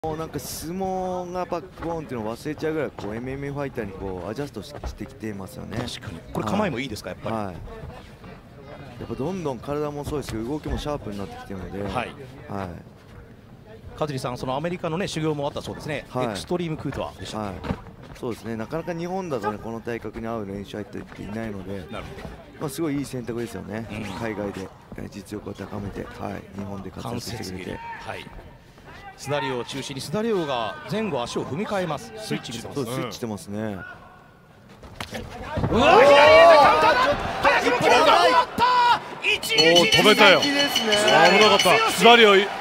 なんか相撲がバックボーンっていうのを忘れちゃうぐらいこう MMA ファイターにこうアジャストしてきてますよね。 確かにこれ構えもいいですか、やっぱり。 はい、やっぱどんどん体もそうですけど動きもシャープになってきてるので、はい、 香取さん、そのアメリカのね修行もあったそうですね。エクストリームクートワでしたっけ。 そうですね、なかなか日本だとねこの体格に合う練習入っていないので、まあすごいいい選択ですよね。海外で実力を高めて、日本で活躍してくれて。 スダリオを中心にスダリオが前後足を踏み替えます。スイッチしてますね。 うわ、左へカウンターだ。早くも決めた。 止めたよ。危なかった。スダリオ